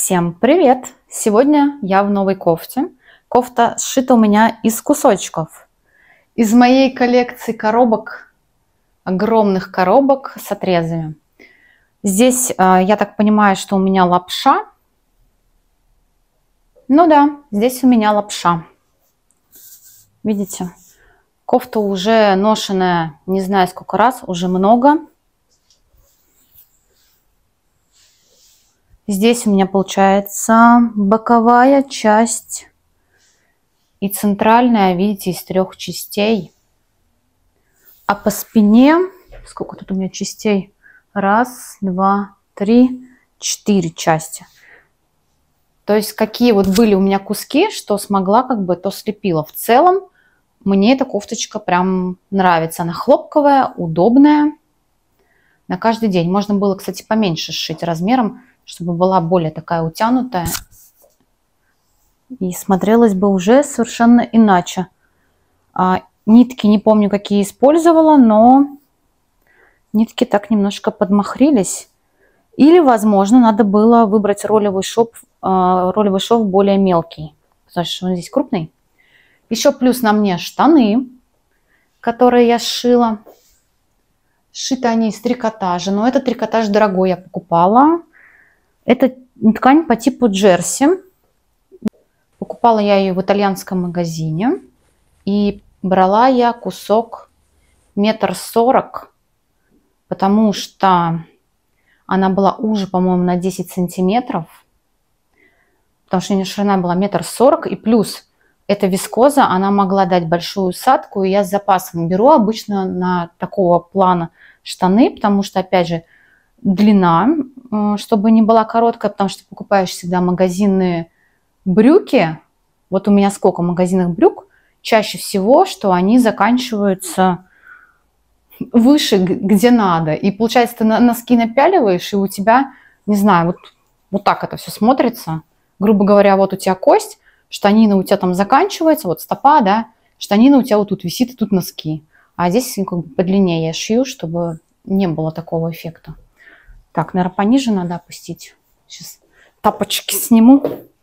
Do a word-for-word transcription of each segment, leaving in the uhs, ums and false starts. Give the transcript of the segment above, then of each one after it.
Всем привет! Сегодня я в новой кофте. Кофта сшита у меня из кусочков. Из моей коллекции коробок, огромных коробок с отрезами. Здесь, я так понимаю, что у меня лапша. Ну да, здесь у меня лапша. Видите? Кофта уже ношенная, не знаю сколько раз, уже много. Здесь у меня получается боковая часть и центральная, видите, из трех частей. А по спине, сколько тут у меня частей? Раз, два, три, четыре части. То есть какие вот были у меня куски, что смогла, как бы то слепила. В целом мне эта кофточка прям нравится. Она хлопковая, удобная. На каждый день. Можно было, кстати, поменьше сшить размером, чтобы была более такая утянутая. И смотрелась бы уже совершенно иначе. А, нитки не помню, какие использовала, но нитки так немножко подмахрились. Или, возможно, надо было выбрать ролевый шов, э, ролевый шов более мелкий. Потому что он здесь крупный. Еще плюс на мне штаны, которые я сшила. Сшиты они из трикотажа. Но этот трикотаж дорогой я покупала. Это ткань по типу джерси. Покупала я ее в итальянском магазине. И брала я кусок метр сорок, потому что она была уже, по-моему, на десять сантиметров. Потому что у нее ширина была метр сорок. И плюс эта вискоза, она могла дать большую усадку. И я с запасом беру обычно на такого плана штаны, потому что, опять же, длина, чтобы не была короткая, потому что покупаешь всегда магазинные брюки. Вот у меня сколько магазинных брюк, чаще всего, что они заканчиваются выше, где надо. И получается, ты носки напяливаешь, и у тебя, не знаю, вот, вот так это все смотрится. Грубо говоря, вот у тебя кость, штанина у тебя там заканчивается, вот стопа, да, штанина у тебя вот тут висит, и тут носки. А здесь как бы подлиннее я шью, чтобы не было такого эффекта. Так, наверное, пониже надо опустить. Сейчас тапочки сниму.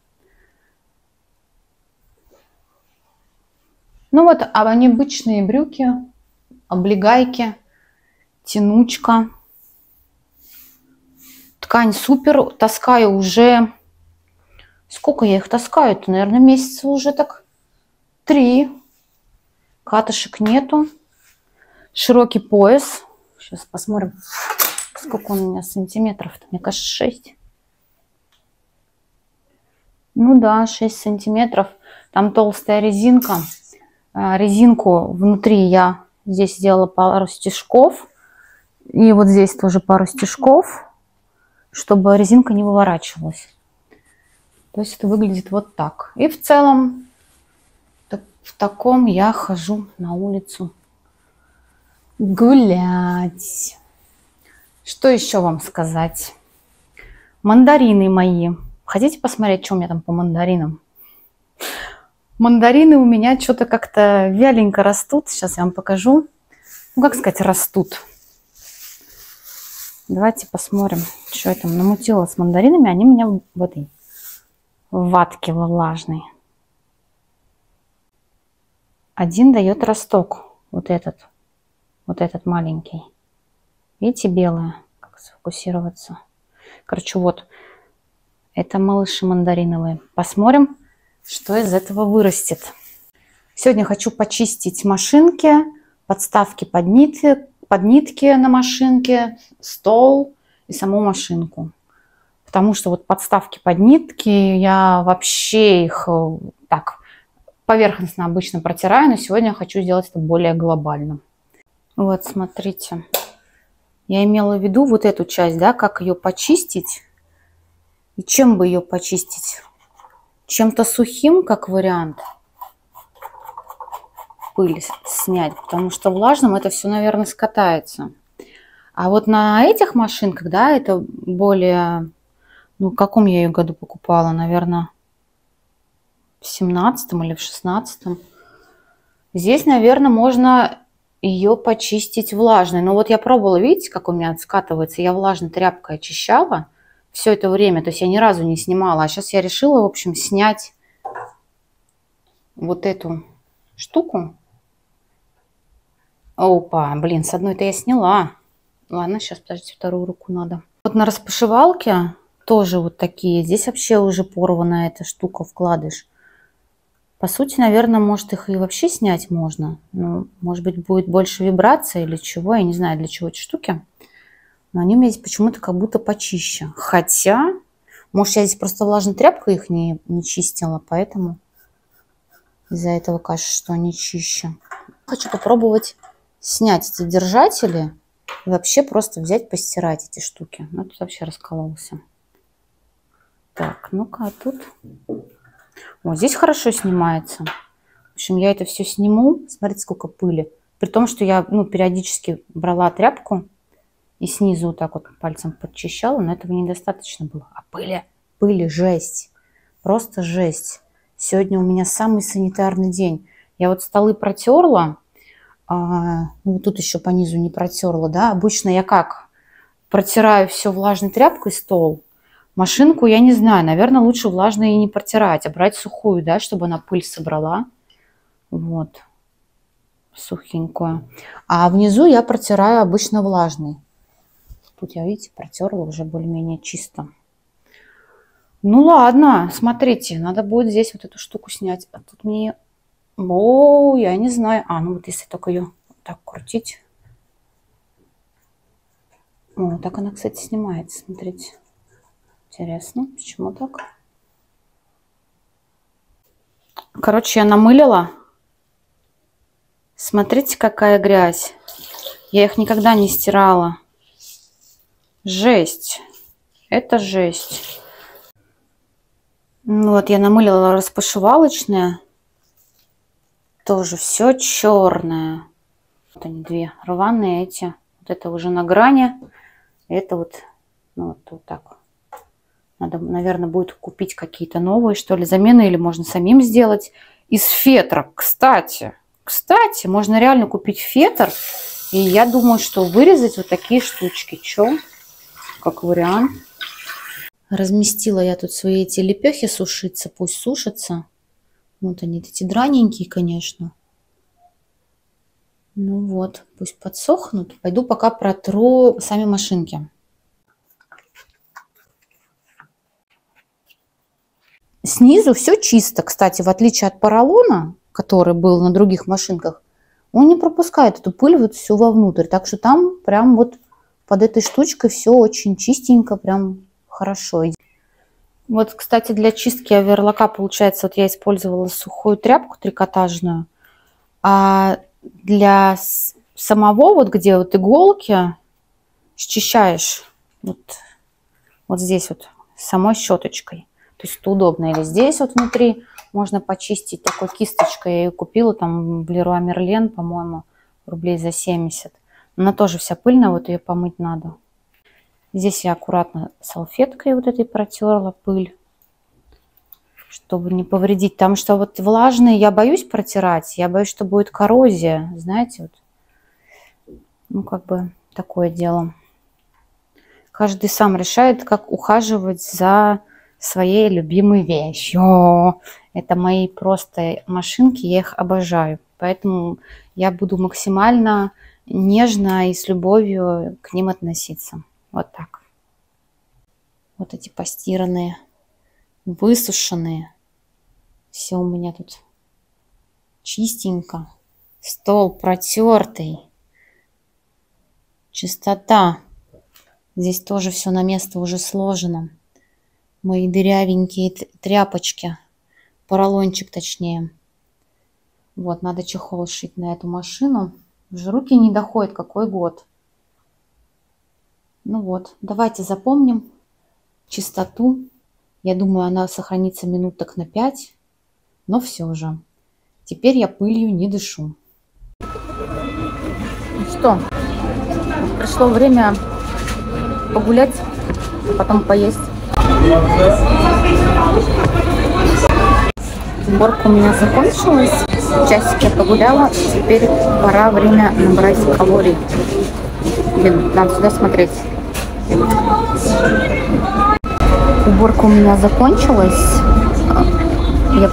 Ну вот, а они обычные брюки, облегайки, тянучка. Ткань супер. Таскаю уже... Сколько я их таскаю-то? Наверное, месяца уже так три. Катышек нету. Широкий пояс. Сейчас посмотрим, сколько он у меня сантиметров-то. Мне кажется, шесть. Ну да, шесть сантиметров. Там толстая резинка. Резинку внутри я здесь сделала пару стежков. И вот здесь тоже пару стежков, чтобы резинка не выворачивалась. То есть это выглядит вот так. И в целом в таком я хожу на улицу гулять. Что еще вам сказать? Мандарины мои. Хотите посмотреть, что у меня там по мандаринам? Мандарины у меня что-то как-то вяленько растут. Сейчас я вам покажу. Ну, как сказать, растут. Давайте посмотрим, что я там намутила с мандаринами. Они у меня в этой ватке влажной. Один дает росток. Вот этот. Вот этот маленький. Видите, белое. Как сфокусироваться. Короче, вот. Это малыши мандариновые. Посмотрим, что из этого вырастет. Сегодня хочу почистить машинки, подставки под нитки, под нитки на машинке, стол и саму машинку. Потому что вот подставки под нитки, я вообще их так поверхностно обычно протираю, но сегодня я хочу сделать это более глобально. Вот, смотрите. Я имела в виду вот эту часть, да, как ее почистить. И чем бы ее почистить? Чем-то сухим, как вариант, пыль снять, потому что влажным это все, наверное, скатается. А вот на этих машинках, да, это более, ну, в каком я ее году покупала, наверное, в семнадцатом или в шестнадцатом. Здесь, наверное, можно ее почистить влажной. Но вот я пробовала, видите, как у меня скатывается. Я влажной тряпкой очищала. все это время. То есть я ни разу не снимала. А сейчас я решила, в общем, снять вот эту штуку. Опа, блин, с одной-то я сняла. Ладно, сейчас, подождите, вторую руку надо. Вот на распашивалке тоже вот такие. Здесь вообще уже порванная эта штука, вкладыш. По сути, наверное, может, их и вообще снять можно. Ну, может быть, будет больше вибрации или чего. Я не знаю, для чего эти штуки. Но они у меня здесь почему-то как будто почище. Хотя, может, я здесь просто влажной тряпкой их не, не чистила, поэтому из-за этого кажется, что они чище. Хочу попробовать снять эти держатели и вообще просто взять, постирать эти штуки. Ну, тут вообще раскололся. Так, ну-ка, а тут... Вот здесь хорошо снимается. В общем, я это все сниму. Смотрите, сколько пыли. При том, что я ну, периодически брала тряпку и снизу вот так вот пальцем подчищала, но этого недостаточно было. А пыли, пыли жесть. Просто жесть. Сегодня у меня самый санитарный день. Я вот столы протерла. А, ну, тут еще по низу не протерла, да. Обычно я как? Протираю все влажной тряпкой стол. Машинку, я не знаю, наверное, лучше влажной и не протирать, а брать сухую, да, чтобы она пыль собрала. Вот. Сухенькую. А внизу я протираю обычно влажной. Тут я, видите, протерла уже более-менее чисто. Ну ладно, смотрите, надо будет здесь вот эту штуку снять. А тут мне... О, я не знаю. А, ну вот если только ее так крутить. О, так она, кстати, снимается, смотрите. Интересно, почему так? Короче, я намылила. Смотрите, какая грязь. Я их никогда не стирала. Жесть. Это жесть. Ну, вот я намылила распашивалочное. Тоже все черное. Вот они две рваные эти. Вот это уже на грани. Это вот, ну, вот, вот так. Надо, наверное, будет купить какие-то новые, что ли, замены, или можно самим сделать. Из фетра, кстати. Кстати, можно реально купить фетр. И я думаю, что вырезать вот такие штучки. Чё? Как вариант. Разместила я тут свои эти лепехи сушиться. Пусть сушатся. Вот они, эти драненькие, конечно. Ну вот, пусть подсохнут. Пойду пока протру сами машинки. Снизу все чисто, кстати, в отличие от поролона, который был на других машинках, он не пропускает эту пыль вот всю вовнутрь. Так что там прям вот под этой штучкой все очень чистенько, прям хорошо. Вот, кстати, для чистки оверлока, получается, вот я использовала сухую тряпку трикотажную, а для самого, вот где вот иголки, счищаешь вот, вот здесь вот самой щеточкой. То есть это удобно. Или здесь вот внутри можно почистить такой кисточкой. Я ее купила там в Леруа Мерлен, по-моему, рублей за семьдесят. Она тоже вся пыльная, вот ее помыть надо. Здесь я аккуратно салфеткой вот этой протерла пыль, чтобы не повредить. Потому что вот влажные я боюсь протирать. Я боюсь, что будет коррозия. Знаете, вот. Ну, как бы такое дело. Каждый сам решает, как ухаживать за своей любимой вещью. Это мои просто машинки, я их обожаю. Поэтому я буду максимально нежно и с любовью к ним относиться. Вот так. Вот эти постиранные, высушенные. Все у меня тут чистенько. Стол протертый. Чистота. Здесь тоже все на место уже сложено. Мои дырявенькие тряпочки. Поролончик точнее. Вот, надо чехол шить на эту машину. Уже руки не доходят, какой год. Ну вот, давайте запомним чистоту. Я думаю, она сохранится минут так на пять. Но все же. Теперь я пылью не дышу. Ну что, пришло время погулять, потом поесть. Уборка у меня закончилась. Часик я погуляла. Теперь пора время набрать калорий. Блин, надо сюда смотреть. Уборка у меня закончилась. Я...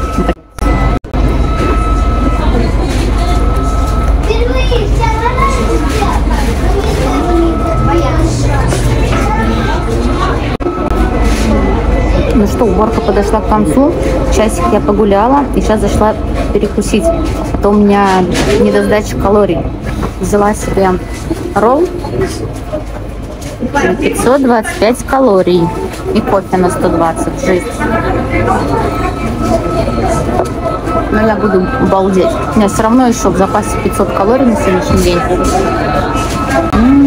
Ну что, уборка подошла к концу. Часик я погуляла и сейчас зашла перекусить. А то у меня недосдача калорий. Взяла себе ролл. пятьсот двадцать пять калорий. И кофе на сто двадцать. Жесть. Но я буду балдеть. У меня все равно еще в запасе пятьсот калорий на сегодняшний день. М-м-м.